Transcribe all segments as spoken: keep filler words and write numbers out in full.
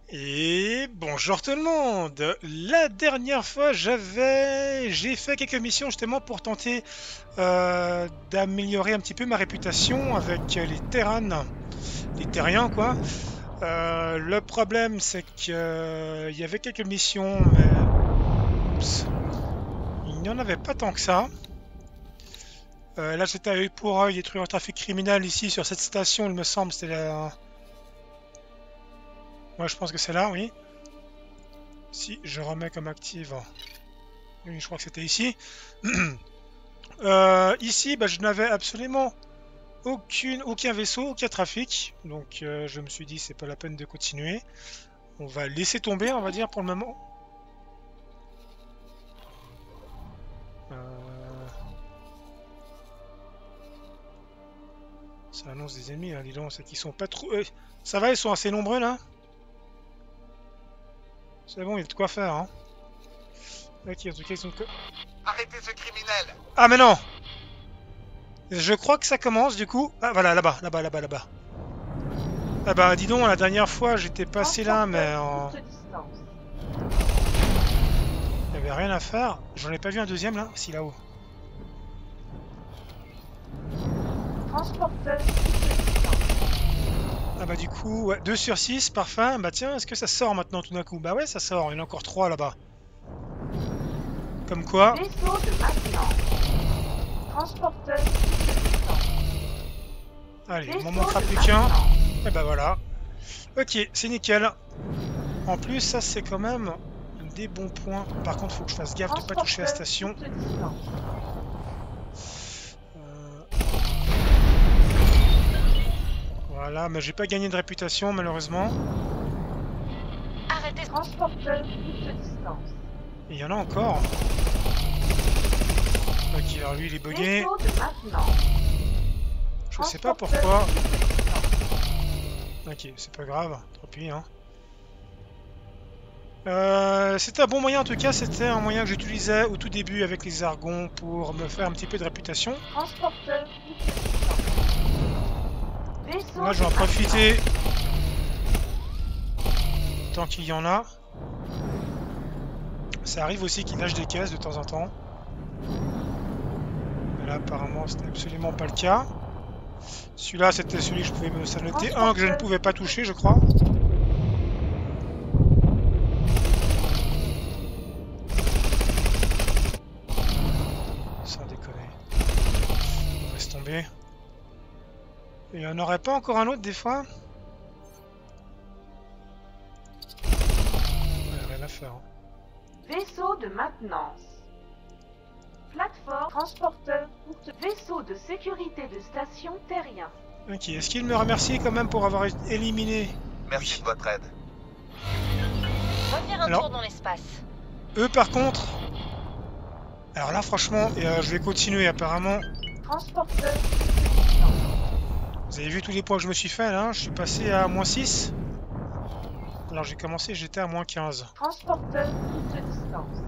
Et bonjour tout le monde. La dernière fois, j'avais, j'ai fait quelques missions justement pour tenter euh, d'améliorer un petit peu ma réputation avec les Terranes, les Terriens quoi. Euh, le problème, c'est qu'il y avait quelques missions, mais oups, il n'y en avait pas tant que ça. Euh, là, c'était à œil pour œil détruire le trafic criminel ici sur cette station, il me semble. C'était la... Ouais, je pense que c'est là, oui. Si je remets comme active. Oui, je crois que c'était ici. Euh, ici, bah, je n'avais absolument aucune, aucun vaisseau, aucun trafic. Donc euh, je me suis dit, c'est pas la peine de continuer. On va laisser tomber, on va dire, pour le moment. Euh... Ça annonce des ennemis, hein, dis donc. C'est qu'ils sont pas trop... Euh, ça va, ils sont assez nombreux, là. C'est bon, il y a de quoi faire, hein. Ok, en tout cas, ils sont... Arrêtez ce criminel! Ah, mais non! Je crois que ça commence, du coup. Ah, voilà, là-bas, là-bas, là-bas, là-bas. Ah bah, dis donc, la dernière fois, j'étais passé là, mais en... Il n'y avait rien à faire. J'en ai pas vu un deuxième, là. Si, là-haut. Transporteur. Ah bah du coup, ouais, deux sur six, parfait. Bah tiens, est-ce que ça sort maintenant tout d'un coup? Bah ouais, ça sort, il y en a encore trois là-bas. Comme quoi... Vaisseau de maintenance. Transporteur. Allez, il m'en manquera plus qu'un. Et bah voilà. Ok, c'est nickel. En plus, ça c'est quand même des bons points. Par contre, faut que je fasse gaffe de pas toucher la station. Euh... Voilà, mais j'ai pas gagné de réputation malheureusement. Arrêtez. Transporteur courte distance. Et il y en a encore. Ok, alors lui il est bugué. Vaisseau de maintenance. Je sais pas pourquoi. Ok, c'est pas grave, tant pis hein. Euh, c'était un bon moyen en tout cas, c'était un moyen que j'utilisais au tout début avec les Argons pour me faire un petit peu de réputation. Transporteur. Là je vais en profiter tant qu'il y en a. Ça arrive aussi qu'ils lâchent des caisses de temps en temps. Mais là apparemment c'était absolument pas le cas. Celui-là c'était celui que je pouvais me... Ça notait un que je ne pouvais pas toucher je crois. Sans déconner. On laisse tomber. Et il n'y en aurait pas encore un autre des fois? Ouais, rien à faire. Hein. Vaisseau de maintenance. Plateforme transporteur courte. Vaisseau de sécurité de station terrien. Ok, est-ce qu'il me remercie quand même pour avoir éliminé? Merci Oui. de votre aide. Va faire un Alors, tour dans l'espace. Eux par contre... Alors là franchement, euh, je vais continuer apparemment. Transporteur. Vous avez vu tous les points que je me suis fait là? Je suis passé à moins six. Alors j'ai commencé, j'étais à moins quinze. Transporteur courte distance.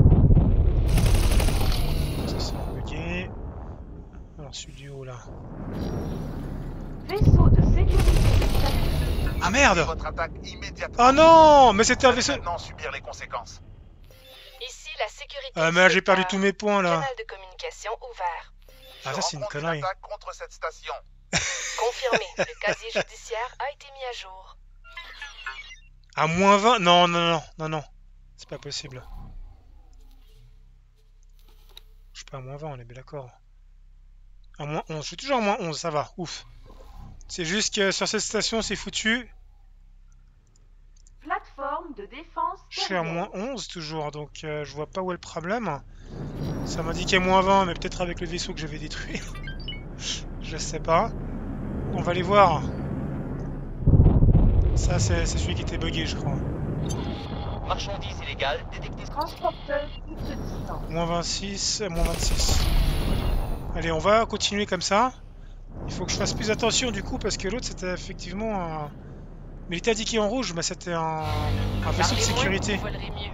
Ça c'est bugué. Alors celui du haut là. Vaisseau de sécurité de station. Ah merde! Votre attaque immédiatement. Ah non! Mais c'était un Vous allez vaisseau... maintenant subir les conséquences. Ici, la sécurité. Ah mais là j'ai perdu secteur. tous mes points là. Canal de communication ouvert. Ah ça c'est une rencontre connerie. attaque contre cette station. Confirmé. Le casier judiciaire a été mis à jour. À moins vingt? Non, non, non, non, non. C'est pas possible. Je suis pas à moins vingt, on est bien d'accord. À moins onze, je suis toujours à moins onze, ça va, ouf. C'est juste que sur cette station c'est foutu. Plateforme de défense. Je suis à terrienne. moins onze toujours, donc euh, je vois pas où est le problème. Ça m'indiquait moins vingt, mais peut-être avec le vaisseau que j'avais détruit. Je sais pas. On va aller voir. Ça c'est celui qui était bugué je crois. Marchandises illégales détectées. Transporteur courte distance. Moins vingt-six, moins vingt-six. Allez, on va continuer comme ça. Il faut que je fasse plus attention du coup parce que l'autre c'était effectivement un... Mais il était indiqué en rouge, mais c'était un... un vaisseau de Parlez moins, sécurité. vous volerez mieux.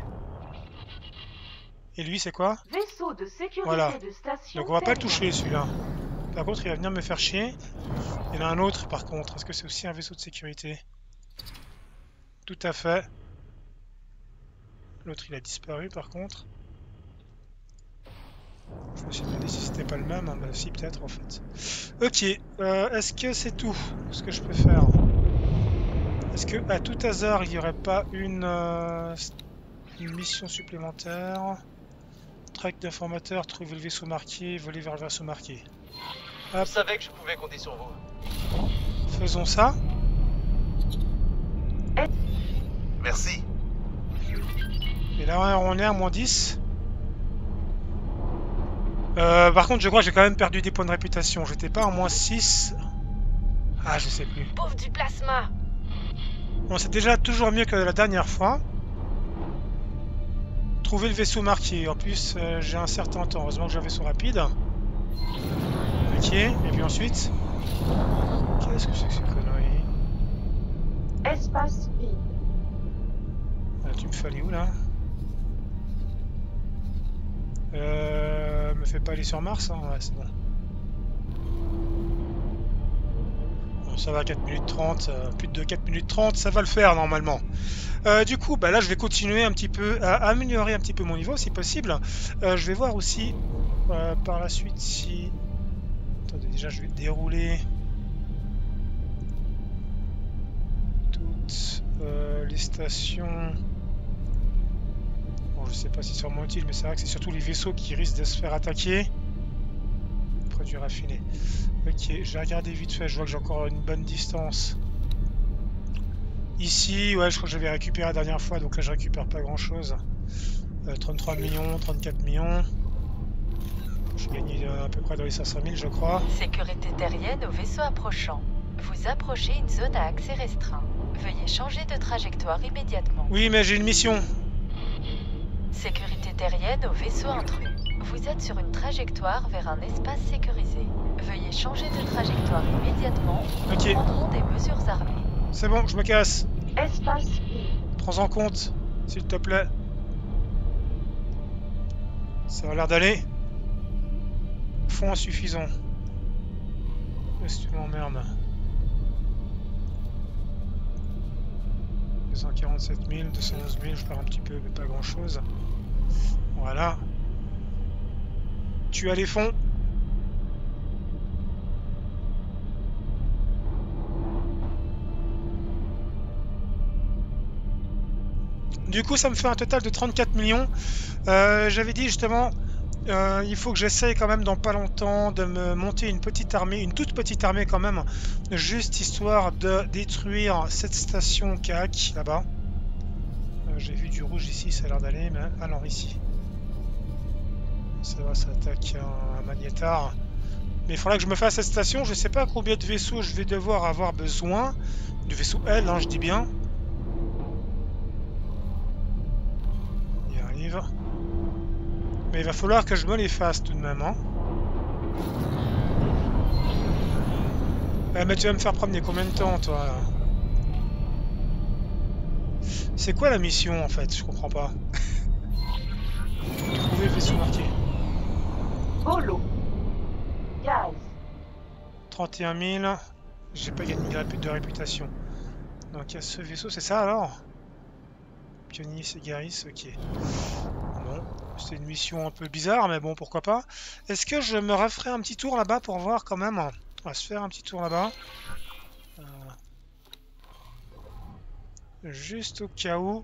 Et lui c'est quoi? Vaisseau de sécurité Voilà. de station. Donc on va pas le terrien. toucher celui-là. Par contre il va venir me faire chier. Il y en a un autre par contre. Est-ce que c'est aussi un vaisseau de sécurité? Tout à fait. L'autre il a disparu par contre. Je me suis demandé si c'était pas le même, hein. Bah si peut-être en fait. Ok, euh, est-ce que c'est tout ce que je peux faire? Est-ce que à tout hasard il n'y aurait pas une, euh, une mission supplémentaire? Track d'informateur, trouver le vaisseau marqué, voler vers le vaisseau marqué. Je savais que je pouvais compter sur vous. Faisons ça. Merci. Et là on est à moins dix. Euh, par contre je crois que j'ai quand même perdu des points de réputation. J'étais pas à moins six. Ah je sais plus. Pauvre du plasma. Bon c'est déjà toujours mieux que la dernière fois. Trouver le vaisseau marqué. En plus euh, j'ai un certain temps. Heureusement que j'ai un vaisseau rapide. Ok. Et puis ensuite. Qu'est-ce que c'est que ces conneries? Espace vide. Ah, tu me fais aller où là? Euh, me fais pas aller sur Mars, hein? Ouais, c'est bon. Bon, ça va, quatre minutes trente, euh, plus de quatre minutes trente, ça va le faire normalement. Euh, du coup, bah là je vais continuer un petit peu à améliorer un petit peu mon niveau si possible. Euh, je vais voir aussi euh, par la suite si... Attendez, déjà je vais dérouler toutes euh, les stations. Bon, je sais pas si c'est vraiment utile, mais c'est vrai que c'est surtout les vaisseaux qui risquent de se faire attaquer. Produit raffiné. Ok, je vais regarder vite fait, je vois que j'ai encore une bonne distance. Ici, ouais, je crois que j'avais récupéré la dernière fois, donc là je récupère pas grand chose. Euh, trente-trois millions, trente-quatre millions. J'ai gagné euh, à peu près dans les cinq cent mille, je crois. Sécurité terrienne au vaisseau approchant. Vous approchez une zone à accès restreint. Veuillez changer de trajectoire immédiatement. Oui, mais j'ai une mission. Sécurité terrienne au vaisseau intrus. Vous êtes sur une trajectoire vers un espace sécurisé. Veuillez changer de trajectoire immédiatement. Ok. Nous prendrons des mesures armées. C'est bon, je me casse. Espace vide. Prends en compte, s'il te plaît. Ça a l'air d'aller. Fond insuffisant. Qu'est-ce que tu m'emmerdes? deux cent quarante-sept mille, deux cent onze mille, je perds un petit peu, mais pas grand chose. Voilà. Tu as les fonds. Du coup, ça me fait un total de trente-quatre millions. Euh, J'avais dit justement, euh, il faut que j'essaye quand même dans pas longtemps de me monter une petite armée, une toute petite armée quand même, juste histoire de détruire cette station C A C là-bas. Euh, J'ai vu du rouge ici, ça a l'air d'aller, mais alors ici. Ça va, ça attaque un, un magnétar. Mais il faudra que je me fasse cette station. Je sais pas combien de vaisseaux je vais devoir avoir besoin. Du vaisseau L, hein, je dis bien. Il arrive. Mais il va falloir que je me les fasse tout de même. Hein. Eh, mais tu vas me faire promener combien de temps, toi? C'est quoi la mission en fait? Je comprends pas. Trouver le vaisseau marqué. Holo. Gaz. trente et un mille. J'ai pas gagné de réputation. Donc il y a ce vaisseau, c'est ça alors? Pionnier Ségaris, ok. Bon, c'est une mission un peu bizarre, mais bon, pourquoi pas. Est-ce que je me referai un petit tour là-bas pour voir quand même? On va se faire un petit tour là-bas. Euh... Juste au cas où.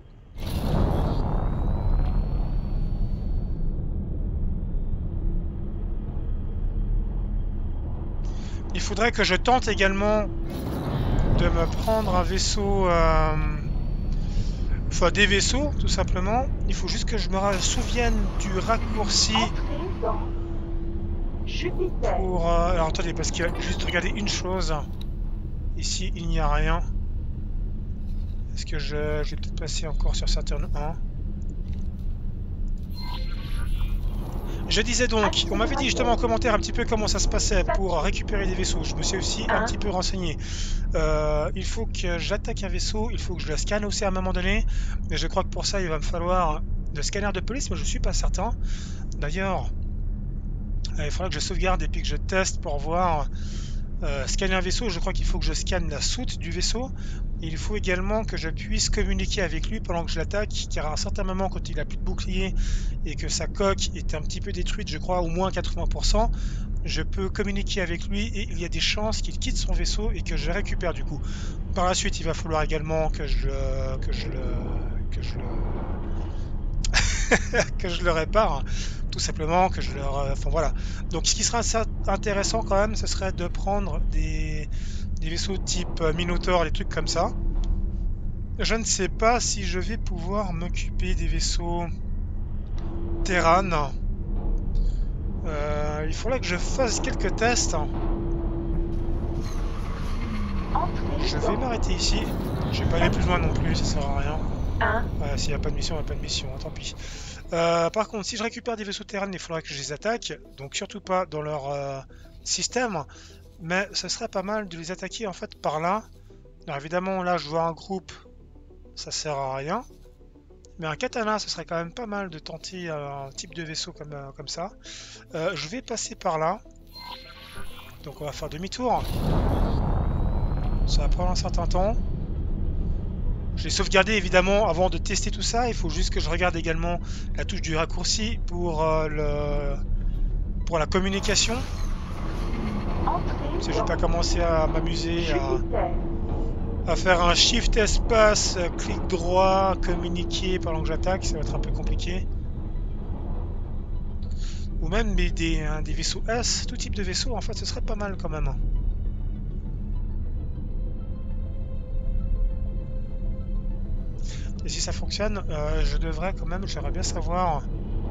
Il faudrait que je tente également de me prendre un vaisseau, euh, enfin des vaisseaux tout simplement. Il faut juste que je me souvienne du raccourci Entrée dans Jupiter. pour... Euh, alors attendez, parce qu'il y a juste regarder une chose. Ici, il n'y a rien. Est-ce que je, je vais peut-être passer encore sur Saturne un? Je disais donc, on m'avait dit justement en commentaire un petit peu comment ça se passait pour récupérer des vaisseaux. Je me suis aussi un petit peu renseigné. Euh, il faut que j'attaque un vaisseau, il faut que je le scanne aussi à un moment donné. Mais je crois que pour ça, il va me falloir le scanner de police, mais je ne suis pas certain. D'ailleurs, il faudra que je sauvegarde et puis que je teste pour voir euh, scanner un vaisseau, je crois qu'il faut que je scanne la soute du vaisseau. Et il faut également que je puisse communiquer avec lui pendant que je l'attaque, car à un certain moment, quand il a plus de bouclier et que sa coque est un petit peu détruite, je crois au moins quatre-vingts pour cent, je peux communiquer avec lui et il y a des chances qu'il quitte son vaisseau et que je le récupère du coup. Par la suite, il va falloir également que je le, que je le, que je le, que je le répare, tout simplement, que je le, enfin voilà. Donc, ce qui sera intéressant quand même, ce serait de prendre des, des vaisseaux type Minotaur, des trucs comme ça. Je ne sais pas si je vais pouvoir m'occuper des vaisseaux Terran. Euh, il faudrait que je fasse quelques tests. Je vais m'arrêter ici. Je vais pas aller plus loin non plus, ça sert à rien. Ouais, s'il n'y a pas de mission, il n'y a pas de mission, hein, tant pis. Euh, par contre, si je récupère des vaisseaux Terran, il faudrait que je les attaque. Donc surtout pas dans leur euh, système. Mais ce serait pas mal de les attaquer en fait par là. Alors évidemment, là je vois un groupe, ça sert à rien. Mais un katana, ce serait quand même pas mal de tenter un type de vaisseau comme, euh, comme ça. Euh, je vais passer par là. Donc on va faire demi-tour. Ça va prendre un certain temps. Je l'ai sauvegardé évidemment avant de tester tout ça. Il faut juste que je regarde également la touche du raccourci pour, euh, le... pour la communication. Parce que je vais pas commencer à m'amuser à... à faire un shift espace, clic droit, communiquer pendant que j'attaque, ça va être un peu compliqué. Ou même des, des, hein, des vaisseaux S, tout type de vaisseau, en fait, ce serait pas mal quand même. Et si ça fonctionne, euh, je devrais quand même, j'aimerais bien savoir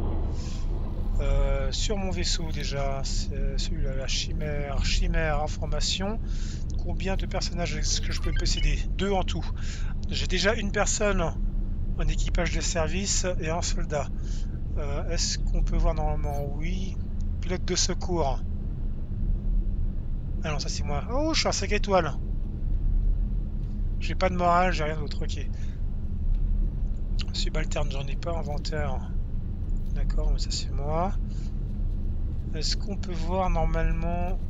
euh, sur mon vaisseau déjà, c'est celui-là, la chimère, chimère, information. Combien de personnages est-ce que je peux posséder? Deux en tout. J'ai déjà une personne en équipage de service et un soldat. Euh, est-ce qu'on peut voir normalement? Oui. Pilote de secours. Ah non, ça c'est moi. Oh, je suis un cinq étoiles. J'ai pas de morale, j'ai rien d'autre. Ok. Subalterne, j'en ai pas. Inventaire. D'accord, mais ça c'est moi. Est-ce qu'on peut voir normalement...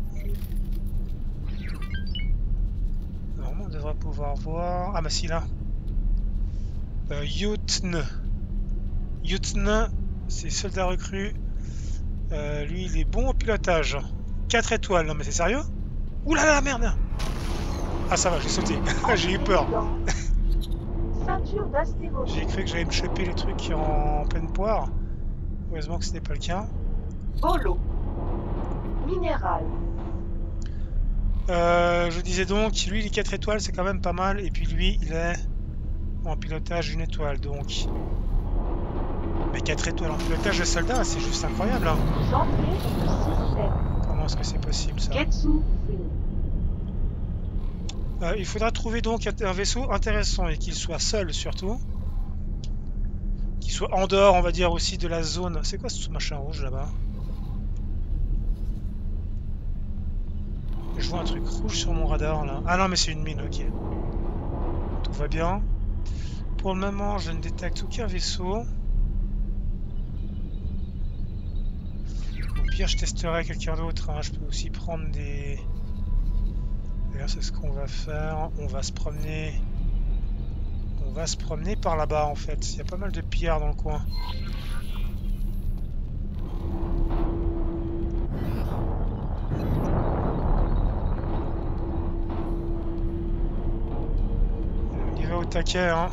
Normalement on devrait pouvoir voir... Ah bah si là. Euh, Yutn. Yutn, c'est soldat recru. Euh, lui il est bon au pilotage. quatre étoiles, non mais c'est sérieux? Ouh là là, merde! Ah ça va, j'ai sauté. J'ai eu peur. J'ai cru que j'allais me choper les trucs en pleine poire. Heureusement que ce n'est pas le cas. Bolo. Minéral. Euh, je disais donc, lui il est quatre étoiles, c'est quand même pas mal. Et puis lui il est en pilotage une étoile donc. Mais quatre étoiles en pilotage de soldat, c'est juste incroyable. Hein. Comment est-ce que c'est possible ça? euh, Il faudra trouver donc un vaisseau intéressant et qu'il soit seul surtout. Qu'il soit en dehors, on va dire, aussi de la zone. C'est quoi ce machin rouge là-bas? Je vois un truc rouge sur mon radar là. Ah non mais c'est une mine, ok. Tout va bien. Pour le moment je ne détecte aucun vaisseau. Au pire je testerai quelqu'un d'autre, hein. Je peux aussi prendre des... D'ailleurs c'est ce qu'on va faire. On va se promener... On va se promener par là-bas en fait. Il y a pas mal de pillards dans le coin. Au taquet, hein.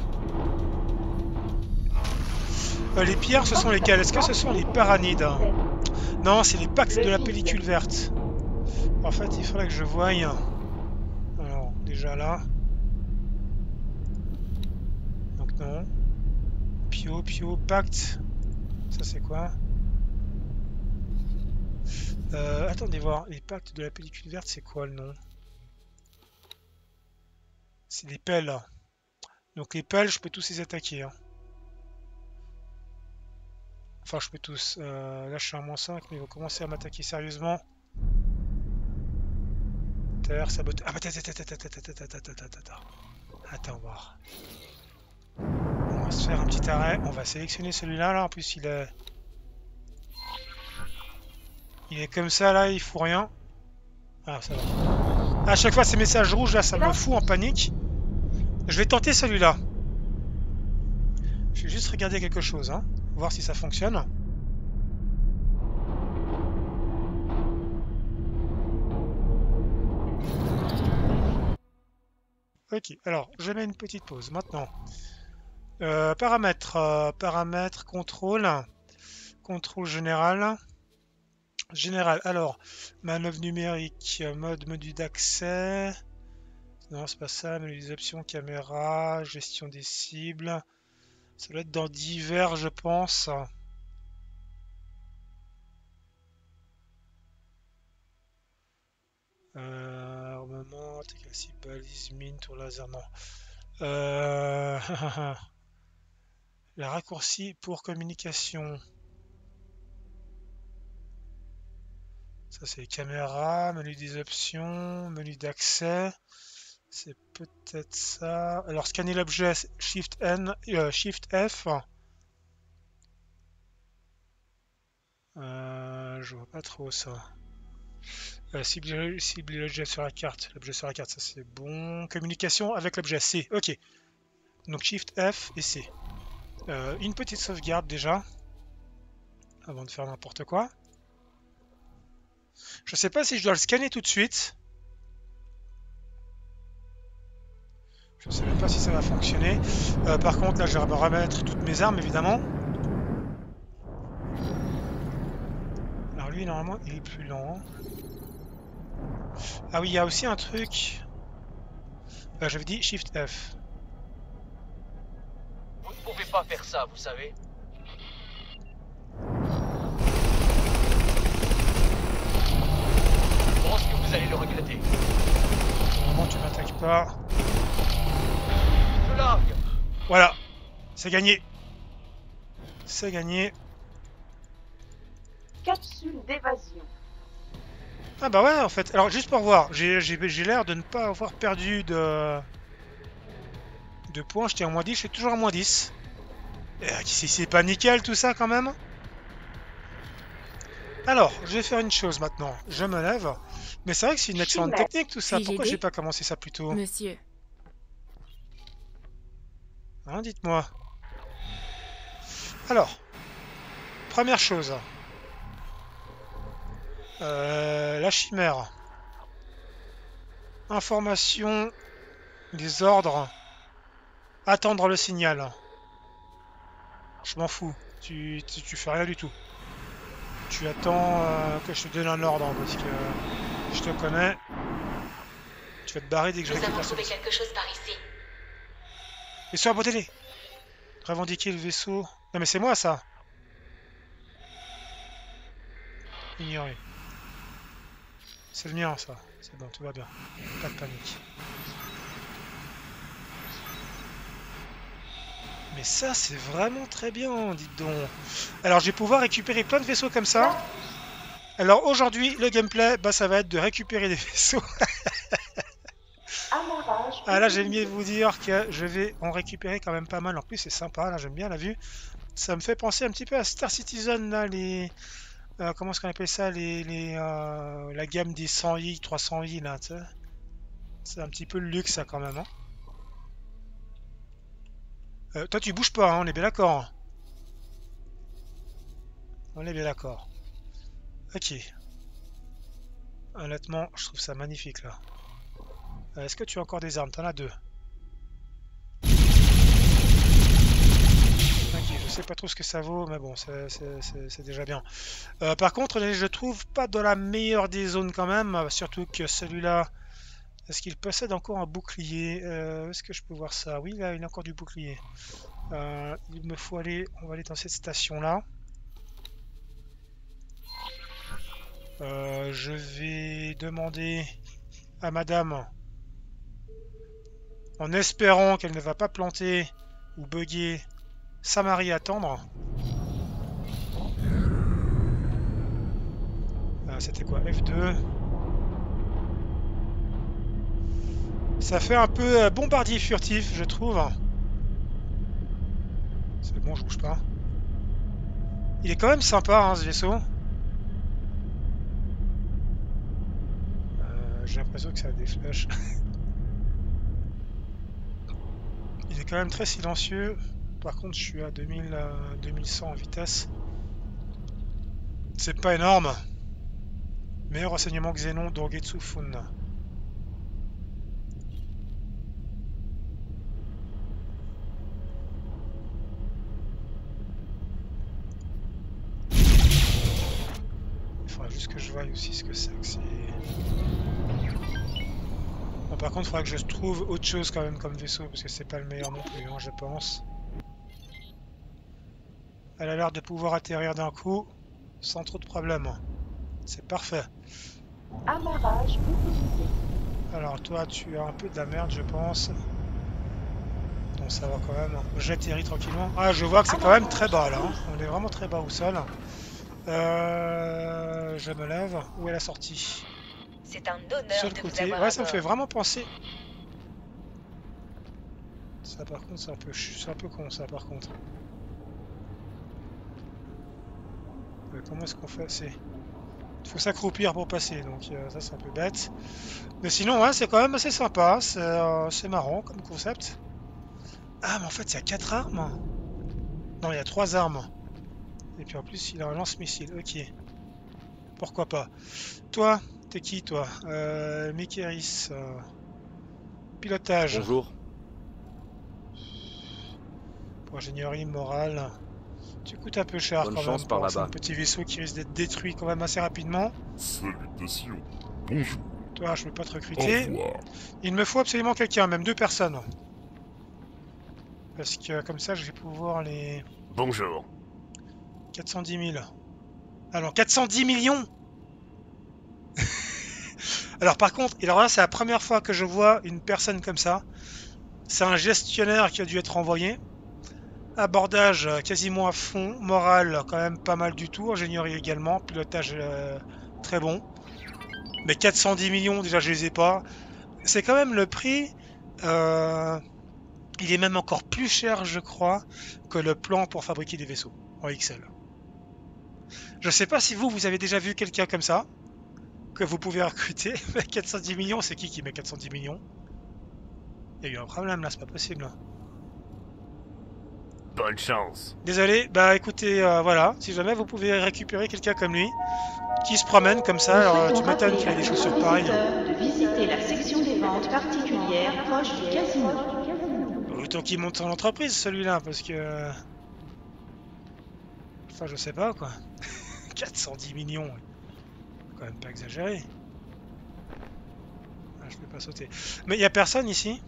Euh, les pillards, ce sont lesquels? Est-ce que ce sont les paranides? Non, c'est les pactes de la pellicule verte. En fait, il faudrait que je voie. Alors, déjà là. Donc non. Pio, Pio, pacte. Ça c'est quoi? euh, Attendez voir. Les pactes de la pellicule verte, c'est quoi le nom? C'est des pelles. Donc les pelles, je peux tous les attaquer. Hein. Enfin, je peux tous. Euh, là, je suis à moins cinq, mais ils vont commencer à m'attaquer sérieusement. Terre, sabote. Ah, bah, attends, attends, attends, attends, attends, attends, attends, attends. Attends, voir. On va se faire un petit arrêt. On va sélectionner celui-là. Là, en plus, il est. Il est comme ça, là, il fout rien. Ah, ça va. À chaque fois, ces messages rouges, là, ça me fout en panique. Je vais tenter celui-là. Je vais juste regarder quelque chose, hein. Voir si ça fonctionne. Ok, alors, je mets une petite pause. Maintenant, euh, paramètres, euh, paramètres, contrôle, contrôle général. Général, alors, manœuvre numérique, mode menu d'accès. Non, c'est pas ça, menu des options, caméra, gestion des cibles. Ça doit être dans divers, je pense. Euh, armement, cible, balise, mine, tour laser, non. Euh, la raccourci pour communication. Ça c'est caméra, menu des options, menu d'accès. C'est peut-être ça. Alors scanner l'objet, Shift N, euh, Shift F. Euh, je vois pas trop ça. Euh, cibler cibler l'objet sur la carte. L'objet sur la carte, ça c'est bon. Communication avec l'objet, C. Ok. Donc Shift F et C. Euh, une petite sauvegarde déjà. Avant de faire n'importe quoi. Je sais pas si je dois le scanner tout de suite. Je sais même pas si ça va fonctionner. Euh, par contre, là, je vais me remettre toutes mes armes, évidemment. Alors lui, normalement, il est plus lent. Ah oui, il y a aussi un truc. Euh, J'avais dit Shift F. Vous ne pouvez pas faire ça, vous savez. Je pense que vous allez le regretter. Normalement, tu m'attaques pas. Je largue. Voilà, c'est gagné. C'est gagné. Capsule d'évasion. Ah bah ouais, en fait. Alors, juste pour voir, j'ai l'air de ne pas avoir perdu de, de points. J'étais en moins dix, je suis toujours en moins dix. C'est pas nickel tout ça quand même. Alors, je vais faire une chose maintenant. Je me lève. Mais c'est vrai que c'est une excellente technique tout ça. Pourquoi j'ai pas commencé ça plus tôt? Monsieur. Hein, dites-moi. Alors, première chose. Euh, la chimère. Information. Les ordres. Attendre le signal. Je m'en fous. Tu, tu, tu fais rien du tout. Tu attends euh, que je te donne un ordre, hein, parce que euh, je te connais. Tu vas te barrer dès que je Nous avons récupère trouvé ça. quelque chose par ici. Vaisseau abandonné. Revendiquer le vaisseau. Non mais c'est moi ça. Ignorer. C'est le mien ça. C'est bon, tout va bien. Pas de panique. Mais ça c'est vraiment très bien, dites donc. Alors je vais pouvoir récupérer plein de vaisseaux comme ça. Alors aujourd'hui le gameplay, bah ça va être de récupérer des vaisseaux. Amarrage. Ah là j'ai mieux vous dire que je vais en récupérer quand même pas mal. En plus c'est sympa, là j'aime bien la vue. Ça me fait penser un petit peu à Star Citizen là, les... Euh, comment est-ce qu'on appelle ça, les, les euh, la gamme des cent i, trois cents i là, tu sais. C'est un petit peu le luxe ça quand même. Hein. Euh, toi tu bouges pas, hein, on est bien d'accord. On est bien d'accord. Ok. Honnêtement, je trouve ça magnifique là. Euh, Est-ce que tu as encore des armes? T'en as deux. Ok, je sais pas trop ce que ça vaut, mais bon, c'est déjà bien. Euh, par contre, je trouve pas dans la meilleure des zones quand même, surtout que celui-là, est-ce qu'il possède encore un bouclier? euh, Est-ce que je peux voir ça? Oui, là, il a encore du bouclier. Euh, il me faut aller, on va aller dans cette station-là. Euh, je vais demander à madame, en espérant qu'elle ne va pas planter ou bugger sa Marie attendre. Ah, c'était quoi? F deux. Ça fait un peu bombardier furtif, je trouve. C'est bon, je bouge pas. Il est quand même sympa, hein, ce vaisseau. Euh, j'ai l'impression que ça a des flèches. Il est quand même très silencieux. Par contre, je suis à deux mille, euh, deux mille cent en vitesse. C'est pas énorme. Meilleur renseignement Xenon Dorgetsu Fun. Il faudra juste que je voie aussi ce que c'est que c'est. Bon, par contre, il faudra que je trouve autre chose quand même comme vaisseau, parce que c'est pas le meilleur non plus, hein, je pense. Elle a l'air de pouvoir atterrir d'un coup, sans trop de problèmes. C'est parfait. Amarrage utilisé. Alors toi, tu as un peu de la merde, je pense. Donc ça va quand même. J'atterris tranquillement. Ah, je vois que c'est quand même très bas là. Hein. On est vraiment très bas au sol. Euh, je me lève. Où est la sortie? C'est un honneur Sur le de vous côté. avoir Ouais, à ça me bord. fait vraiment penser. Ça par contre, c'est un peu, c'est un peu con ça par contre. Euh, comment est-ce qu'on fait? C'est, il faut s'accroupir pour passer, donc euh, ça c'est un peu bête. Mais sinon, ouais, c'est quand même assez sympa. C'est euh, c'est marrant comme concept. Ah, mais en fait, il y a quatre armes. Non, il y a trois armes. Et puis en plus, il a un lance-missile. Ok. Pourquoi pas. Toi, t'es qui, toi? euh, Mikeris. Euh, pilotage. Bonjour. Pour ingénierie morale. Tu coûtes un peu cher Bonne quand chance même par pour là-bas. un petit vaisseau qui risque d'être détruit quand même assez rapidement. Salutations. Bonjour. Toi, je peux pas te Au recruter. revoir. Il me faut absolument quelqu'un, même deux personnes. Parce que comme ça, je vais pouvoir les... Bonjour. quatre cent dix mille. Alors, quatre cent dix millions. Alors par contre, alors là, c'est la première fois que je vois une personne comme ça. C'est un gestionnaire qui a dû être envoyé. Abordage euh, quasiment à fond. Morale, quand même pas mal du tout. Ingénierie également. Pilotage euh, très bon. Mais quatre cent dix millions, déjà, je les ai pas. C'est quand même le prix... Euh, il est même encore plus cher, je crois, que le plan pour fabriquer des vaisseaux en X L. Je sais pas si vous, vous avez déjà vu quelqu'un comme ça, que vous pouvez recruter. quatre cent dix millions, c'est qui qui met quatre cent dix millions? Il y a eu un problème là, c'est pas possible. Bonne chance. Désolé, bah écoutez, euh, voilà, si jamais vous pouvez récupérer quelqu'un comme lui, qui se promène comme ça, alors euh, tu m'étonnes qu'il ait des chaussures pareilles. De visiter la section des ventes particulières proche du casino. Autant qu'il monte son entreprise celui-là, parce que... Enfin, je sais pas quoi. quatre cent dix millions, quand même pas exagéré. Ah, je peux pas sauter. Mais il y a personne ici?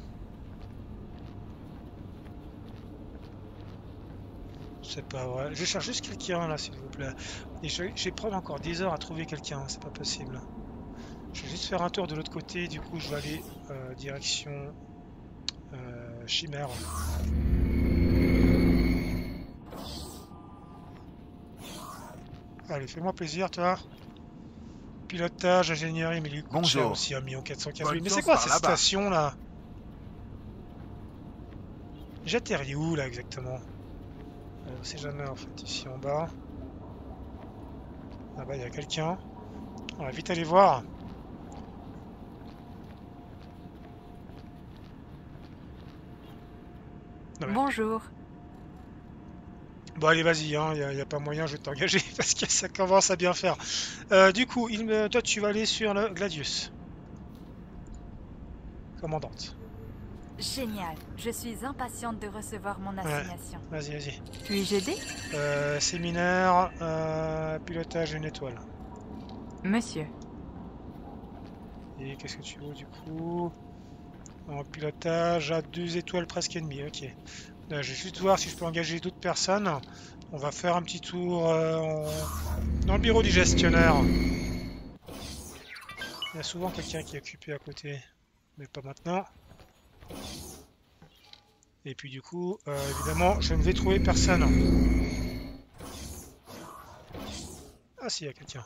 C'est pas vrai. Je cherche juste quelqu'un là, s'il vous plaît. Et je, je vais prendre encore dix heures à trouver quelqu'un, c'est pas possible. Je vais juste faire un tour de l'autre côté, du coup je vais aller euh, direction euh, Chimère. Allez, fais-moi plaisir, toi. Pilotage, ingénierie, mais lui coûte cher Bonjour. aussi, un million quatre cent quinze Bonne mille. Mais c'est chance quoi par cette là-bas. station là? J'atterris où là exactement? euh, On sait jamais en fait, ici en bas. Ah bah il y a quelqu'un. On va vite aller voir. Non, mais- Bonjour. Bon allez vas-y, il hein, n'y a, y a pas moyen, je vais t'engager parce que ça commence à bien faire. Euh, du coup, il me... toi tu vas aller sur le Gladius. Commandante. Génial. Je suis impatiente de recevoir mon assignation. Vas-y, vas-y. Puis-je aider? Euh, séminaire, euh, pilotage une étoile. Monsieur. Et qu'est-ce que tu veux du coup? En pilotage à deux étoiles presque et demie, ok. Là, je vais juste voir si je peux engager d'autres personnes. On va faire un petit tour euh, en- dans le bureau du gestionnaire. Il y a souvent quelqu'un qui est occupé à côté, mais pas maintenant. Et puis du coup, euh, évidemment, je ne vais trouver personne. Ah si, il y a quelqu'un.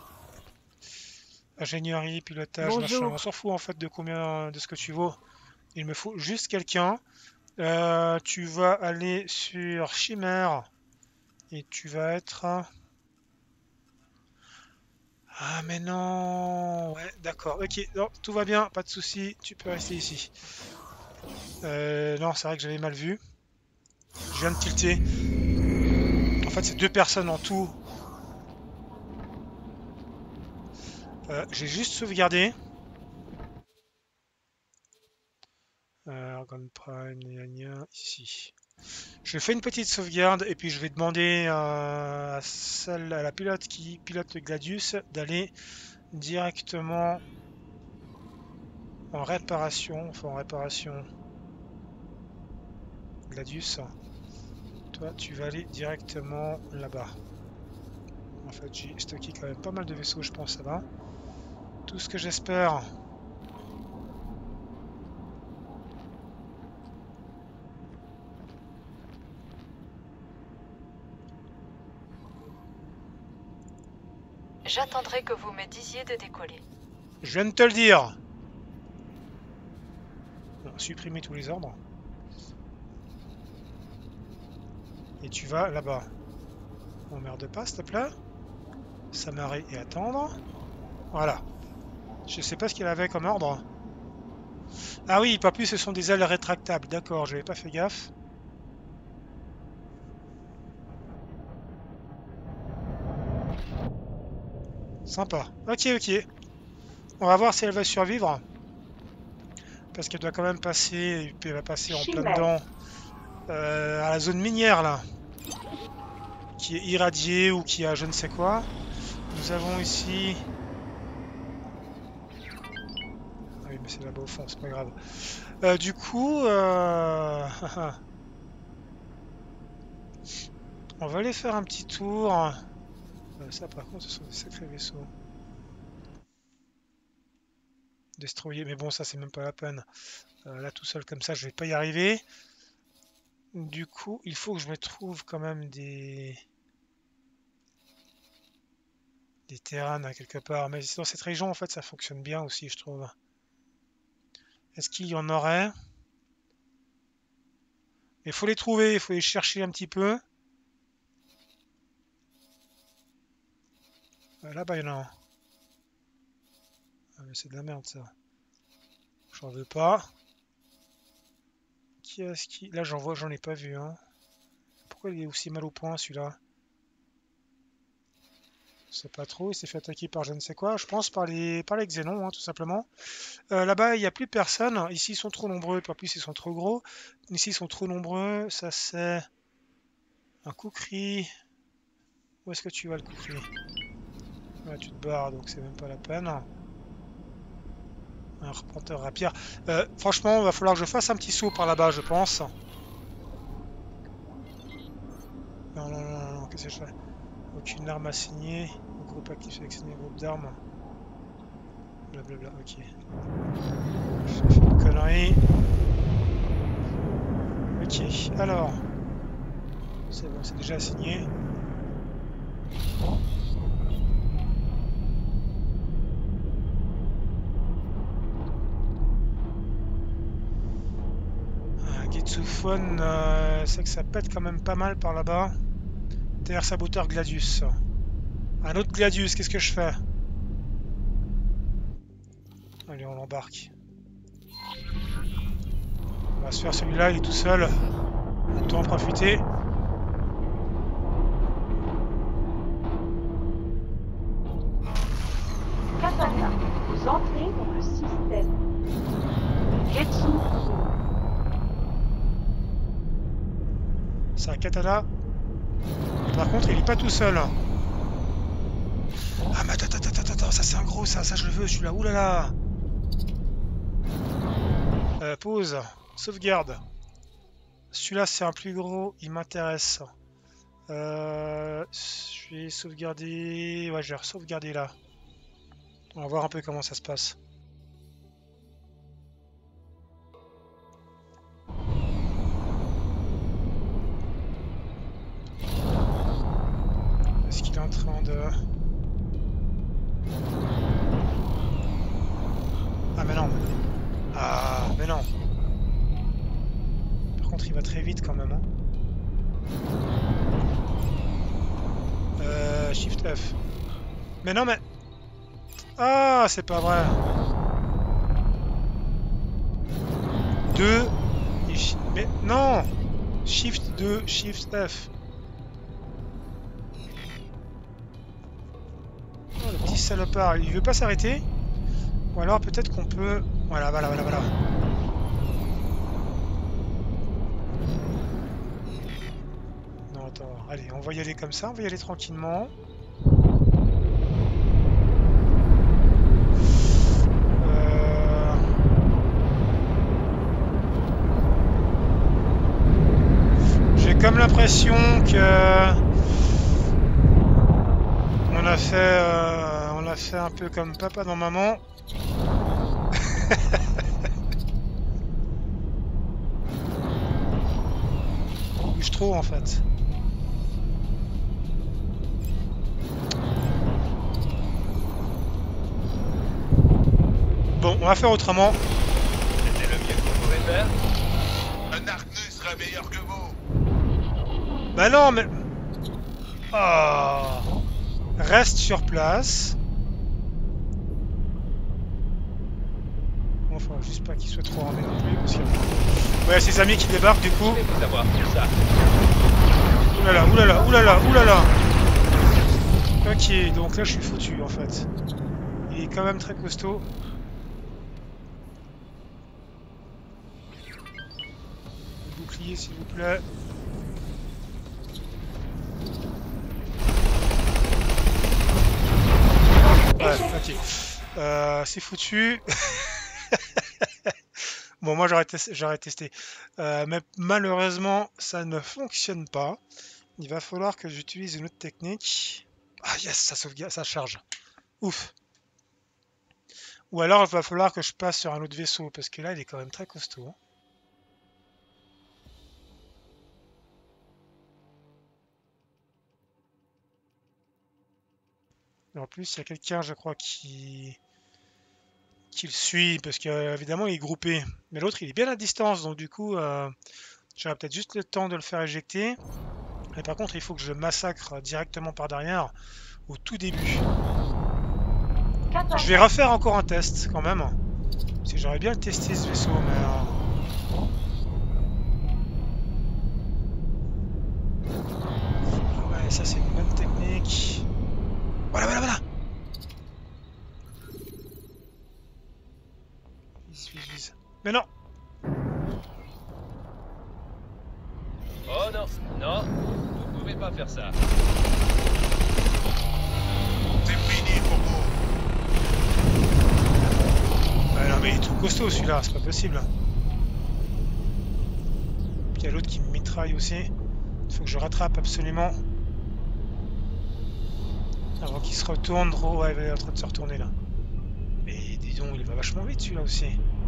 Ingénierie, pilotage, Bonjour. machin. On s'en fout en fait de combien, de ce que tu vaux. Il me faut juste quelqu'un. Euh, tu vas aller sur Chimère et tu vas être... Ah mais non. Ouais, d'accord. Ok, non, tout va bien, pas de souci. Tu peux rester ici. Euh, non, c'est vrai que j'avais mal vu. Je viens de tilter. En fait, c'est deux personnes en tout. Euh, J'ai juste sauvegardé. Euh, Argon Prime, gna gna, ici. Je fais une petite sauvegarde et puis je vais demander à, celle, à la pilote qui pilote le Gladius d'aller directement en réparation. Enfin, en réparation. Gladius. Toi, tu vas aller directement là-bas. En fait, j'ai stocké quand même pas mal de vaisseaux, je pense, ça va. Tout ce que j'espère. J'attendrai que vous me disiez de décoller. Je viens de te le dire. Bon, supprimer tous les ordres. Et tu vas là-bas. M'emmerde pas, s'il te plaît. S'amarrer et attendre. Voilà. Je sais pas ce qu'il avait comme ordre. Ah oui, pas plus, ce sont des ailes rétractables. D'accord, j'avais pas fait gaffe. Sympa. Ok, ok. On va voir si elle va survivre. Parce qu'elle doit quand même passer. Elle va passer en plein dedans. Euh, à la zone minière, là. Qui est irradiée ou qui a je ne sais quoi. Nous avons ici... Ah oui, mais c'est là-bas au fond, c'est pas grave. Euh, du coup... Euh... On va aller faire un petit tour. Euh, ça, par contre, ce sont des sacrés vaisseaux. Destroyer, mais bon, ça, c'est même pas la peine. Euh, là, tout seul comme ça, je vais pas y arriver. Du coup, il faut que je me trouve quand même des... des terrains à quelque part. Mais dans cette région, en fait, ça fonctionne bien aussi, je trouve. Est-ce qu'il y en aurait? Il faut les trouver, il faut les chercher un petit peu. Euh, Là-bas, il y en a un. Ah, mais c'est de la merde, ça. J'en veux pas. Qui est-ce qui... Là, j'en vois, j'en ai pas vu. Hein. Pourquoi il est aussi mal au point, celui-là? C'est pas trop, il s'est fait attaquer par je ne sais quoi. Je pense par les, par les xénons, hein, tout simplement. Euh, Là-bas, il n'y a plus personne. Ici, ils sont trop nombreux. Pas plus, ils sont trop gros. Ici, ils sont trop nombreux. Ça, c'est un Kukri. Où est-ce que tu vas, le Kukri? Là, tu te barres, donc c'est même pas la peine. Un arpenteur rapier. Euh, franchement, il va falloir que je fasse un petit saut par là-bas, je pense. Non, non, non, non, qu'est-ce que je fais? Aucune arme assignée. Groupe actif sélectionné, groupe d'armes. Blablabla, ok. J'ai fait une connerie. Ok, alors. C'est bon, c'est déjà assigné. Getsuphone, euh, c'est que ça pète quand même pas mal par là-bas. Terre saboteur Gladius. Un autre Gladius, qu'est-ce que je fais? Allez, on l'embarque. On va se faire celui-là, il est tout seul. Autant en profiter. Katana, vous entrez dans le système. Getsu. C'est un katana. Et par contre, il est pas tout seul. Ah, mais attends, attends, attends, attends, ça c'est un gros, ça, ça je le veux, celui-là. Ouh là là. Euh, pause. Sauvegarde. Celui-là, c'est un plus gros, il m'intéresse. Euh, je vais sauvegarder. Ouais, je vais sauvegarder là. On va voir un peu comment ça se passe. Est-ce qu'il est en train de... Ah mais non. Ah mais non. Par contre il va très vite quand même. Hein. Euh, Shift F. Mais non mais... Ah, c'est pas vrai. deux. Mais non. Shift deux, Shift F. Oh, le petit salopard, il veut pas s'arrêter. Ou alors peut-être qu'on peut... Voilà, voilà, voilà, voilà. Non, attends. Allez, on va y aller comme ça, on va y aller tranquillement. Euh... J'ai comme l'impression que... On a fait... Euh... On a fait un peu comme papa dans maman. On bouge trop en fait. Bon, on va faire autrement. C'était le mieux qu'on pouvait faire. Un Arcnus serait meilleur que vous. Bah non, mais... Oh. Reste sur place. Bon, faut juste pas qu'il soit trop armé non plus. Parce que... Ouais, ses amis qui débarquent du coup. Je vais vous avoir sur ça. Oulala, oulala, oulala, oulala. Ok, donc là je suis foutu en fait. Il est quand même très costaud. Bouclier s'il vous plaît. Ouais, ok. Euh, c'est foutu. Bon, moi j'aurais tes testé. Euh, mais malheureusement, ça ne fonctionne pas. Il va falloir que j'utilise une autre technique. Ah yes, ça sauvegarde, ça charge. Ouf. Ou alors il va falloir que je passe sur un autre vaisseau, parce que là il est quand même très costaud. Et en plus, il y a quelqu'un, je crois, qui... qui le suit, parce qu'évidemment il est groupé. Mais l'autre il est bien à distance, donc du coup, euh, j'aurai peut-être juste le temps de le faire éjecter. Et par contre, il faut que je massacre directement par derrière, au tout début. Je vais refaire encore un test, quand même. Parce que j'aurais bien testé ce vaisseau, mais... Ouais, ça c'est une bonne technique. Voilà, voilà, voilà. Vise, vise, vise. Mais non. Oh non, non, vous pouvez pas faire ça. C'est fini pour vous. Ouais, non mais il est tout costaud celui-là, c'est pas possible. Puis il y a l'autre qui me mitraille aussi. Il faut que je rattrape absolument. Avant qu'il se retourne, trop, ouais, il est en train de se retourner là. Mais dis donc, il va vachement vite celui-là aussi.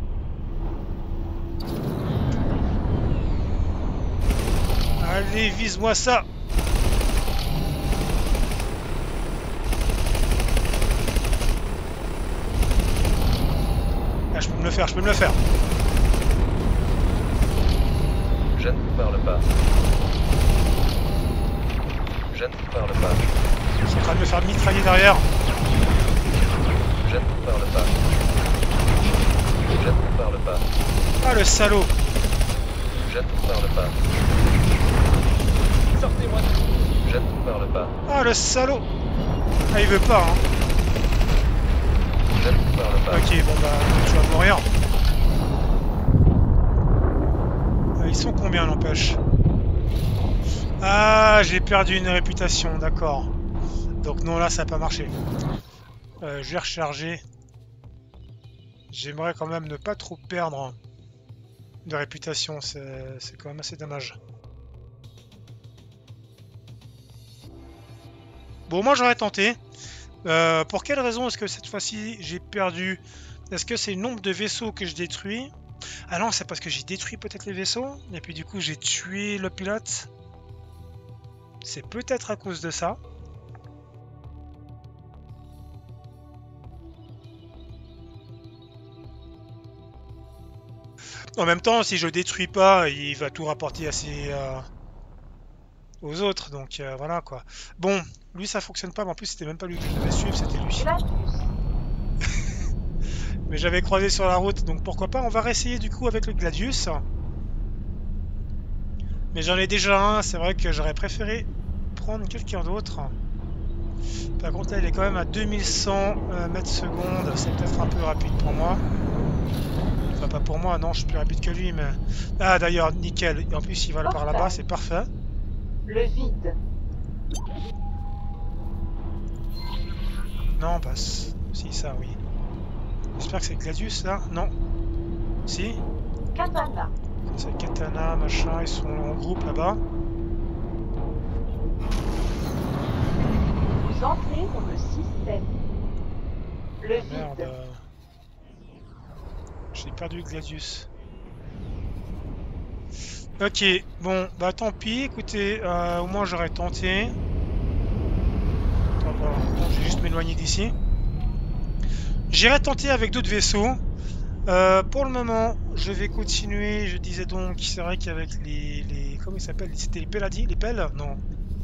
Allez, vise-moi ça! Ah, je peux me le faire, je peux me le faire. Je ne vous parle pas. Je ne vous parle pas. Je suis en train de me faire mitrailler derrière. Je ne vous parle pas. Je ne vous parle pas. Ah, le salaud! Je ne vous parle pas. Sortez-moi de... Je ne vous parle pas. Ah, le salaud! Ah, il veut pas, hein. Je ne vous parle pas. Ok, bon bah, tu vas mourir. Ah, ils sont combien, n'empêche? Ah, j'ai perdu une réputation, d'accord. Donc non, là, ça n'a pas marché. Euh, je vais recharger. J'aimerais quand même ne pas trop perdre de réputation, c'est quand même assez dommage. Bon, moi j'aurais tenté. Euh, pour quelle raison est-ce que cette fois-ci j'ai perdu? Est-ce que c'est le nombre de vaisseaux que je détruis? Ah non, c'est parce que j'ai détruit peut-être les vaisseaux, et puis du coup j'ai tué le pilote. C'est peut-être à cause de ça. En même temps, si je le détruis pas, il va tout rapporter à ses, euh, aux autres, donc euh, voilà quoi. Bon, lui ça fonctionne pas, mais en plus c'était même pas lui que je devais suivre, c'était lui. Mais j'avais croisé sur la route, donc pourquoi pas. On va réessayer du coup avec le Gladius. Mais j'en ai déjà un, c'est vrai que j'aurais préféré prendre quelqu'un d'autre. Par contre là il est quand même à deux mille cent euh, mètres secondes, c'est peut-être un peu rapide pour moi. Enfin pas pour moi, non je suis plus rapide que lui mais... Ah d'ailleurs nickel, et en plus il va par là-bas, c'est parfait. Le vide. Non bah si ça oui. J'espère que c'est Gladius là, non. Si. Katana. C'est Katana, machin, ils sont en groupe là-bas. Vous entrez dans le système. Le vide. Merde. euh, J'ai perdu le Gladius. Ok, bon, bah tant pis, écoutez, euh, au moins j'aurais tenté. Attends, bon, bon, je vais juste m'éloigner d'ici. J'irai tenter avec d'autres vaisseaux. Euh, pour le moment, je vais continuer. Je disais donc, c'est vrai qu'avec les, les... Comment ils s'appellent? C'était les Pelladi? Les pelles? Non.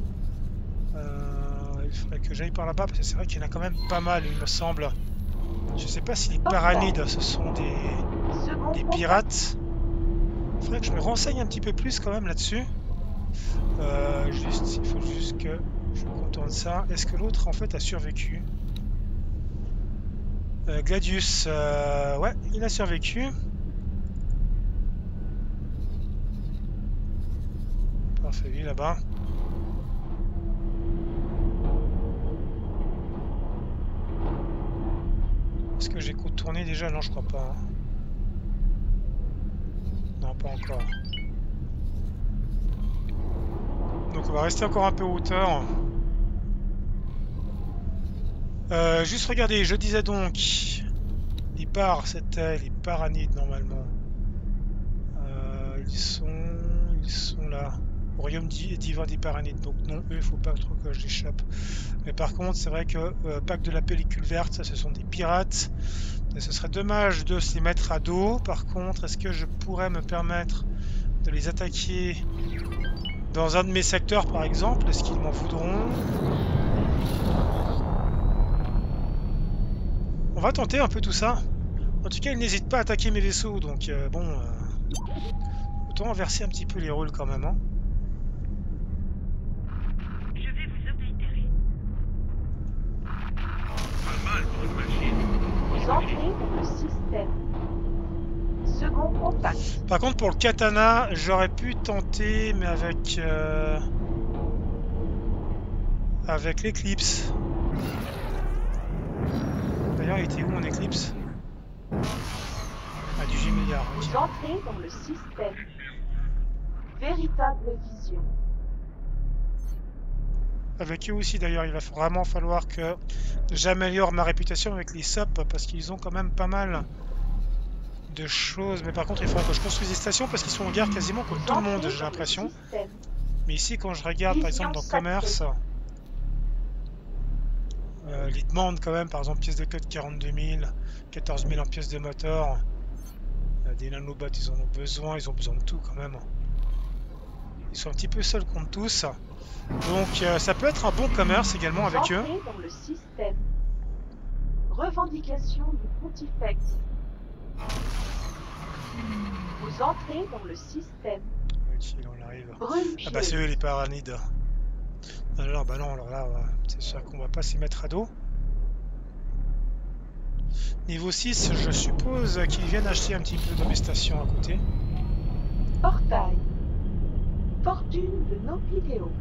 Euh, il faudrait que j'aille par là-bas, parce que c'est vrai qu'il y en a quand même pas mal, il me semble. Je sais pas si les Paranides, ce sont des, des pirates. Il faudrait que je me renseigne un petit peu plus quand même là-dessus. Euh, juste, il faut juste que je contourne ça. Est-ce que l'autre en fait a survécu? euh, Gladius, euh, ouais, il a survécu. Parfait, lui là-bas. Est-ce que j'ai contourné déjà? Non, je crois pas. Hein. Non, pas encore. Donc on va rester encore un peu en hauteur. Euh, juste regarder, je disais donc, les pars, c'était les Paranides normalement. Euh, ils sont, ils sont là. Royaume divin des Paranides. Donc non, eux, il faut pas trop que je l'échappe. Mais par contre, c'est vrai que euh, Pacte de la pellicule verte, ça, ce sont des pirates. Et ce serait dommage de se les mettre à dos. Par contre, est-ce que je pourrais me permettre de les attaquer dans un de mes secteurs, par exemple? Est-ce qu'ils m'en voudront? On va tenter un peu tout ça. En tout cas, ils n'hésitent pas à attaquer mes vaisseaux. Donc, euh, bon... Euh, autant inverser un petit peu les rôles quand même. Hein. Je vais vous oblitérer. Pas mal pour une machine. Vous entrez dans le système. Second contact. Par contre, pour le katana, j'aurais pu tenter, mais avec... Euh, avec l'éclipse. D'ailleurs, il était où mon éclipse? Ah, du G milliard. Vous entrez dans le système. Véritable vision. Avec eux aussi d'ailleurs, il va vraiment falloir que j'améliore ma réputation avec les S O P parce qu'ils ont quand même pas mal de choses. Mais par contre, il faudra que je construise des stations parce qu'ils sont en guerre quasiment contre tout le monde, j'ai l'impression. Mais ici, quand je regarde par exemple dans commerce, euh, ils demandent quand même par exemple pièces de code quarante-deux mille, quatorze mille en pièces de moteur. Euh, des nanobots, ils en ont besoin, ils ont besoin de tout quand même. Ils sont un petit peu seuls contre tous. Donc euh, ça peut être un bon commerce également avec eux. Entrez dans le système. Revendication du pontifex. Vous entrez dans le système. Ok, là on arrive. Brume Ah bah c'est eux les Paranides. Non, non, bah non, alors là, ouais, c'est sûr qu'on va pas s'y mettre à dos. Niveau six, je suppose qu'ils viennent acheter un petit peu dans mes stations à côté. Portail. Fortune de Nopidéo.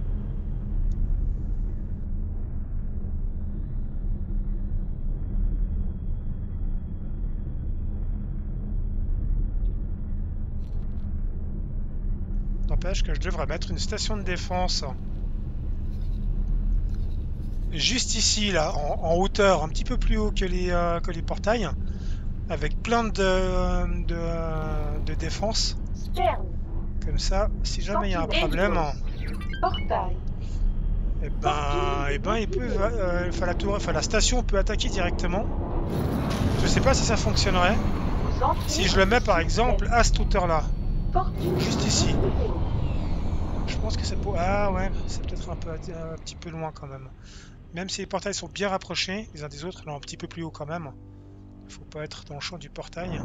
N'empêche que je devrais mettre une station de défense juste ici, là, en, en hauteur, un petit peu plus haut que les, euh, que les portails, avec plein de, de, de défense. Sterne. Comme ça, si jamais il y a un problème, Portail. et ben, et ben, il peut, euh, enfin, la tour, enfin, la station peut attaquer directement. Je sais pas si ça fonctionnerait. Vous entrez Si je dans le mets par système. exemple à cette hauteur-là, Fortune juste de ici. Nopidéo. Je pense que c'est pour... Ah ouais, c'est peut-être un peu un petit peu loin quand même. Même si les portails sont bien rapprochés les uns des autres, là un petit peu plus haut quand même. Faut pas être dans le champ du portail.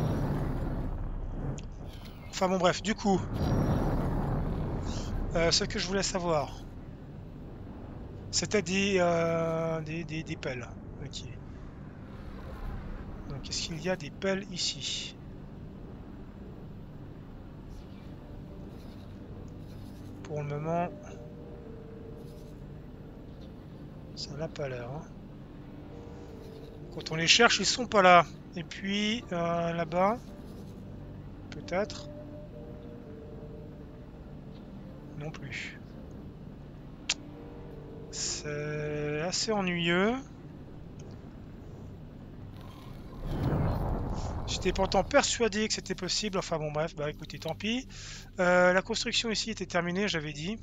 Enfin bon bref, du coup, euh, ce que je voulais savoir, c'était des, euh, des, des, des pelles. Ok. Donc est-ce qu'il y a des pelles ici? Pour le moment, ça n'a pas l'air. Hein. Quand on les cherche, ils sont pas là. Et puis euh, là-bas, peut-être. Non plus. C'est assez ennuyeux. J'étais pourtant persuadé que c'était possible. Enfin bon bref, bah écoutez, tant pis. Euh, la construction ici était terminée, j'avais dit.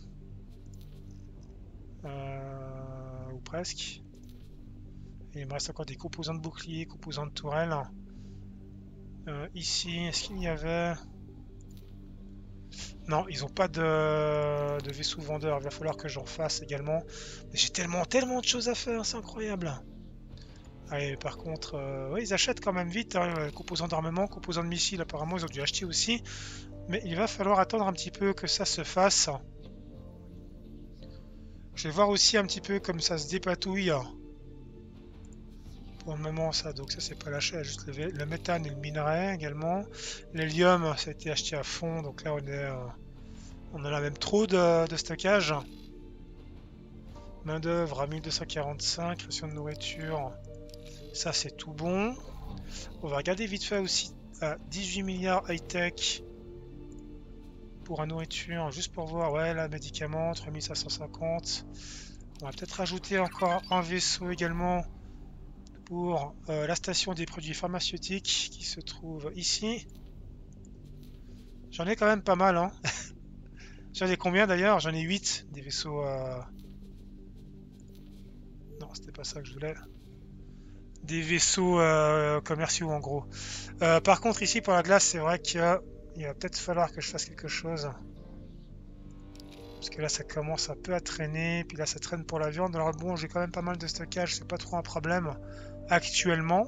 Euh, ou presque. Et il me reste encore des composants de bouclier, composants de tourelle. Euh, ici, est-ce qu'il y avait... Non, ils n'ont pas de, de vaisseau vendeur. Il va falloir que j'en fasse également. Mais j'ai tellement, tellement de choses à faire, c'est incroyable. Allez, par contre, euh, ouais, ils achètent quand même vite. Hein, composants d'armement, composants de missiles, apparemment, ils ont dû acheter aussi. Mais il va falloir attendre un petit peu que ça se fasse. Je vais voir aussi un petit peu comme ça se dépatouille. Pour le moment, ça, donc ça, c'est pas l'achat, juste le, le méthane et le minerai également. L'hélium, ça a été acheté à fond, donc là, on est, euh, on en a même trop de, de stockage. Main d'œuvre à mille deux cent quarante-cinq, ration de nourriture, ça, c'est tout bon. On va regarder vite fait aussi à dix-huit milliards high-tech pour la nourriture, juste pour voir, ouais, là, médicaments, trois mille cinq cent cinquante. On va peut-être rajouter encore un vaisseau également pour euh, la station des produits pharmaceutiques qui se trouve ici. J'en ai quand même pas mal, hein. J'en ai combien d'ailleurs? J'en ai huit des vaisseaux. Euh... Non, c'était pas ça que je voulais. Des vaisseaux euh, commerciaux en gros. Euh, par contre, ici pour la glace, c'est vrai qu'il va peut-être falloir que je fasse quelque chose. Parce que là, ça commence un peu à traîner. Puis là, ça traîne pour la viande. Alors bon, j'ai quand même pas mal de stockage. C'est pas trop un problème actuellement.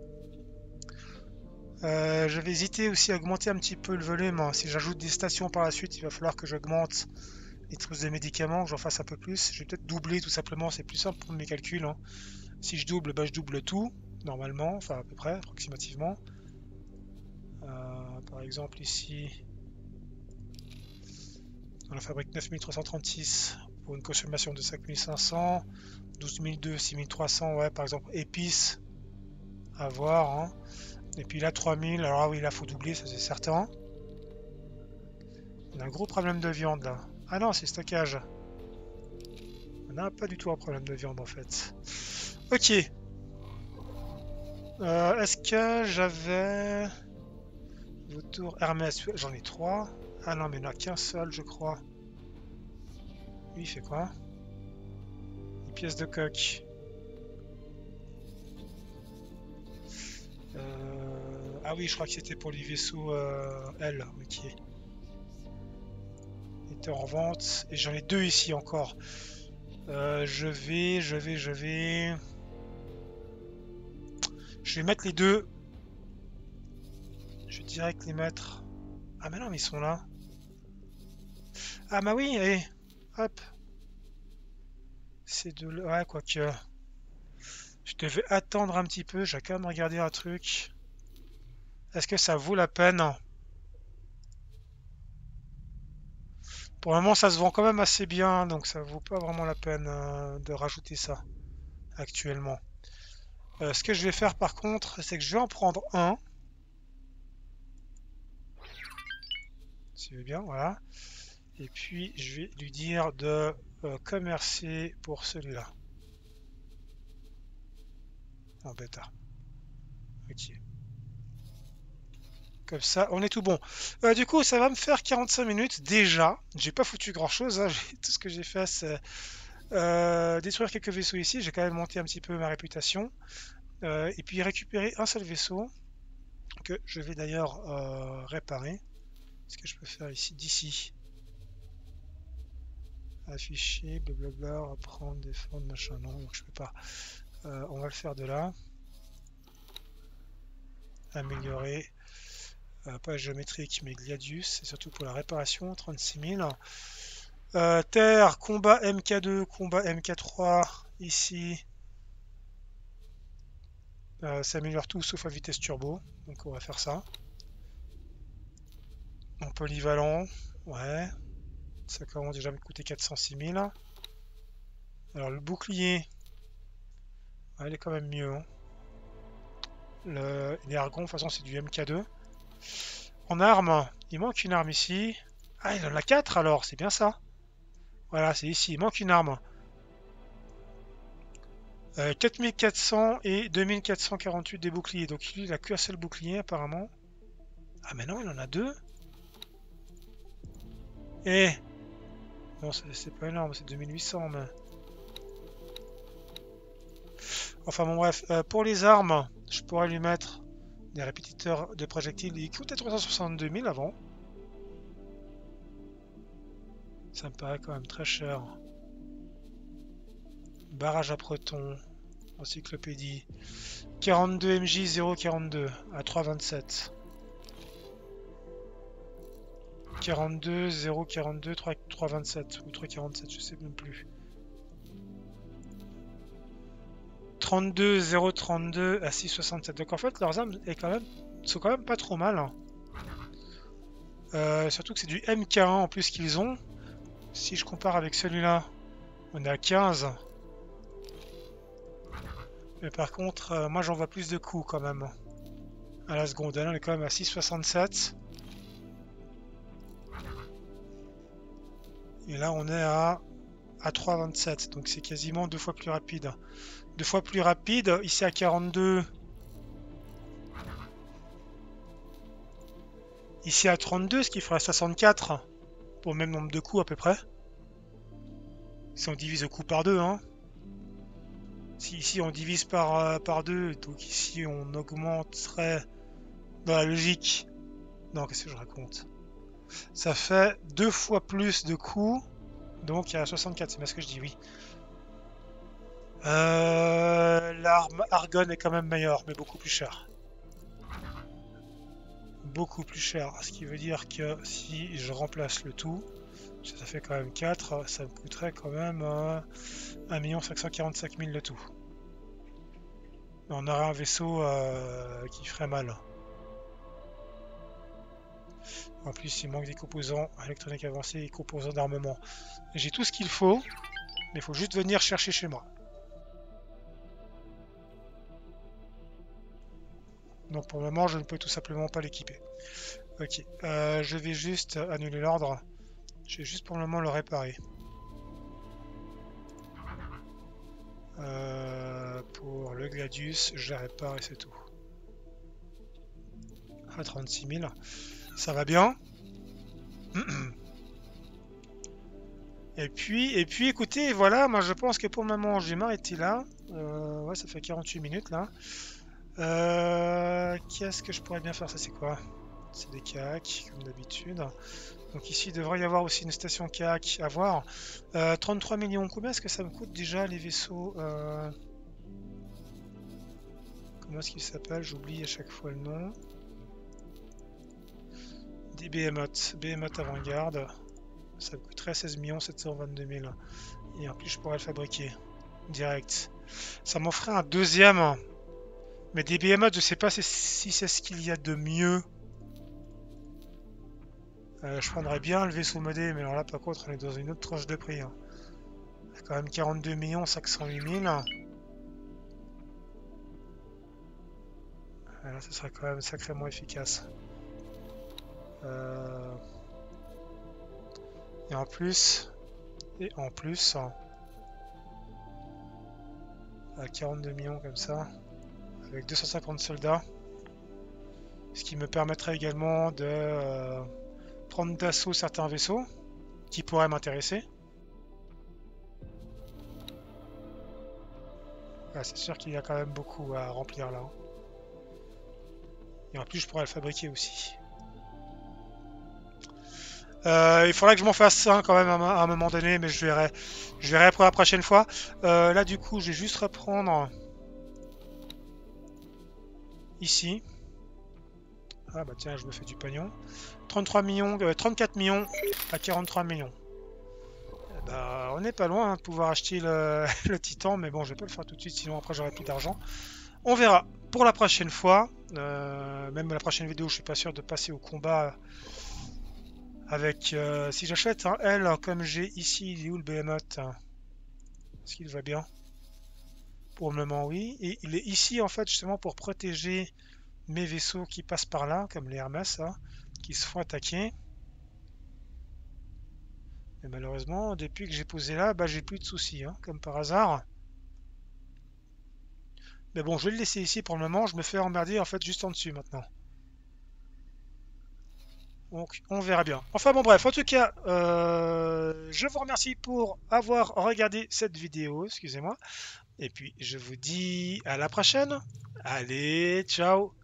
Euh, je vais hésiter aussi à augmenter un petit peu le volume. Si j'ajoute des stations par la suite, il va falloir que j'augmente les trousses de médicaments, que j'en fasse un peu plus. Je vais peut-être doubler tout simplement. C'est plus simple pour mes calculs. Hein. Si je double, bah, je double tout, normalement. Enfin, à peu près, approximativement. Euh, par exemple, ici... On la fabrique neuf mille trois cent trente-six pour une consommation de cinq mille cinq cents, douze mille deux, six mille trois cents, ouais, par exemple, épices, à voir. Hein. Et puis là, trois mille, alors ah oui, là, faut doubler, ça c'est certain. On a un gros problème de viande là. Ah non, c'est stockage. On n'a pas du tout un problème de viande en fait. Ok. Euh, Est-ce que j'avais... Vautour Hermès, j'en ai trois. Ah non, mais il n'y en a qu'un seul, je crois. Lui, il fait quoi? Des pièces de coque. Euh... Ah oui, je crois que c'était pour les vaisseaux euh, L. Ok. Il était en vente. Et j'en ai deux ici encore. Euh, je vais, je vais, je vais... Je vais mettre les deux. Je vais direct les mettre... Ah mais non, mais ils sont là. Ah bah oui, allez, hop. C'est de... Ouais, quoique... Je devais attendre un petit peu, j'ai quand même regardé un truc. Est-ce que ça vaut la peine? Pour le moment, ça se vend quand même assez bien, donc ça vaut pas vraiment la peine euh, de rajouter ça, actuellement. Euh, ce que je vais faire par contre, c'est que je vais en prendre un. Si vous voulez bien, voilà. Et puis, je vais lui dire de euh, commercer pour celui-là. En bêta. Ok. Comme ça, on est tout bon. Euh, du coup, ça va me faire quarante-cinq minutes déjà. J'ai pas foutu grand-chose. Hein. Tout ce que j'ai fait, c'est euh, détruire quelques vaisseaux ici. J'ai quand même monté un petit peu ma réputation. Euh, et puis récupérer un seul vaisseau que je vais d'ailleurs euh, réparer. Ce que je peux faire ici, d'ici. Afficher, blablabla, reprendre, défendre, machin, non, donc je peux pas. Euh, on va le faire de là. améliorer. Euh, pas géométrique, mais Gladius. Et surtout pour la réparation, trente-six mille. Euh, terre, combat M K deux, combat M K trois. Ici. Euh, ça améliore tout sauf à vitesse turbo. Donc on va faire ça. En polyvalent. Ouais. Ça commence déjà à me coûter quatre cent six mille. Alors le bouclier. Ouais, il est quand même mieux. Hein. Le, les argons, de toute façon, c'est du M K deux. En arme, il manque une arme ici. Ah, il en a quatre alors, c'est bien ça. Voilà, c'est ici, il manque une arme. Euh, quatre mille quatre cents et deux mille quatre cent quarante-huit des boucliers. Donc lui, il a qu'un seul bouclier apparemment. Ah, mais non, il en a deux. Eh non, c'est pas énorme, c'est deux mille huit cents, mais... Enfin bon bref, euh, pour les armes, je pourrais lui mettre des répétiteurs de projectiles. Il coûtait trois cent soixante-deux mille avant. Ça me paraît quand même très cher. Barrage à proton, encyclopédie. quarante-deux M J zéro quarante-deux à trois vingt-sept. quarante-deux zéro quarante-deux trois vingt-sept ou trois quarante-sept, je sais même plus. trente-deux zéro trente-deux à six soixante-sept. Donc en fait leurs armes est quand même, sont quand même pas trop mal. Hein. Euh, surtout que c'est du M K un en plus qu'ils ont. Si je compare avec celui-là, on est à quinze. Mais par contre, euh, moi j'en vois plus de coups quand même. À la seconde, là on est quand même à six soixante-sept. Et là on est à, à trois vingt-sept. Donc c'est quasiment deux fois plus rapide. Deux fois plus rapide, ici à quarante-deux. Ici à trente-deux, ce qui ferait soixante-quatre. Pour le même nombre de coups à peu près. Si on divise le coup par deux, hein. Si ici on divise par, euh, par deux, donc ici on augmenterait dans la logique. Non, qu'est-ce que je raconte? Ça fait deux fois plus de coups. Donc il y a soixante-quatre, c'est bien ce que je dis, oui. Euh, L'arme Argon est quand même meilleure, mais beaucoup plus cher. Beaucoup plus cher, ce qui veut dire que si je remplace le tout, ça fait quand même quatre, ça me coûterait quand même euh, un million cinq cent quarante-cinq mille le tout. On aurait un vaisseau euh, qui ferait mal. En plus, il manque des composants électroniques avancés et composants d'armement. J'ai tout ce qu'il faut, mais il faut juste venir chercher chez moi. Donc pour le moment, je ne peux tout simplement pas l'équiper. Ok, euh, je vais juste annuler l'ordre. Je vais juste pour le moment le réparer. Euh, pour le Gladius, je le répare et c'est tout. À trente-six mille. Ça va bien. Et puis, et puis écoutez, voilà, moi je pense que pour le moment, je vais m'arrêter là. Euh, ouais, ça fait quarante-huit minutes là. Euh, Qu'est-ce que je pourrais bien faire? Ça c'est quoi? C'est des K A C, comme d'habitude. Donc ici, il devrait y avoir aussi une station K A C à voir. Euh, trente-trois millions, combien est-ce que ça me coûte déjà les vaisseaux euh... Comment est-ce qu'ils s'appellent? J'oublie à chaque fois le nom. Des Behemoth, Behemoth avant-garde. Ça me coûterait seize millions sept cent vingt-deux mille. Et en plus, je pourrais le fabriquer direct. Ça m'en ferait un deuxième. Mais des Behemoth, je sais pas si c'est ce qu'il y a de mieux. Euh, je prendrais bien le vaisseau modé, mais alors là, par contre, on est dans une autre tranche de prix. Hein. C'est quand même quarante-deux millions cinq cent huit mille. Là, ce serait quand même sacrément efficace. Euh... Et en plus, et en plus, à quarante-deux millions comme ça, avec deux cent cinquante soldats, ce qui me permettrait également de euh, prendre d'assaut certains vaisseaux qui pourraient m'intéresser. Ah, c'est sûr qu'il y a quand même beaucoup à remplir là. Et en plus, je pourrais le fabriquer aussi. Euh, il faudrait que je m'en fasse un quand même à un moment donné, mais je verrai. Je verrai pour la prochaine fois. Euh, là, du coup, je vais juste reprendre ici. Ah bah tiens, je me fais du pognon. trente-trois millions, euh, trente-quatre millions à quarante-trois millions. Eh bah, on n'est pas loin hein, de pouvoir acheter le, le Titan, mais bon, je vais pas le faire tout de suite, sinon après j'aurai plus d'argent. On verra pour la prochaine fois. Euh, même la prochaine vidéo, je suis pas sûr de passer au combat avec... Euh, si j'achète un L comme j'ai ici, il est où le Behemoth? Est-ce qu'il va bien? Pour le moment, oui. Et il est ici, en fait, justement, pour protéger mes vaisseaux qui passent par là, comme les Hermès, hein, qui se font attaquer. Et malheureusement, depuis que j'ai posé là, bah, j'ai plus de soucis, hein, comme par hasard. Mais bon, je vais le laisser ici pour le moment. Je me fais emmerder, en fait, juste en dessus, maintenant. Donc, on verra bien. Enfin, bon, bref. En tout cas, euh, je vous remercie pour avoir regardé cette vidéo. Excusez-moi. Et puis, je vous dis à la prochaine. Allez, ciao!